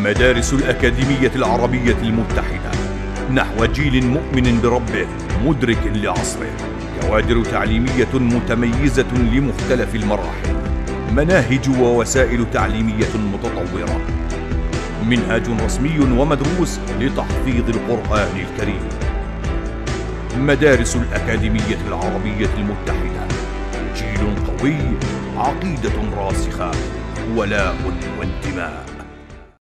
مدارس الأكاديمية العربية المتحدة نحو جيل مؤمن بربه مدرك لعصره. كوادر تعليمية متميزة لمختلف المراحل، مناهج ووسائل تعليمية متطورة، منهاج رسمي ومدروس لتحفيظ القرآن الكريم. مدارس الأكاديمية العربية المتحدة، جيل قوي، عقيدة راسخة، ولاء وانتماء.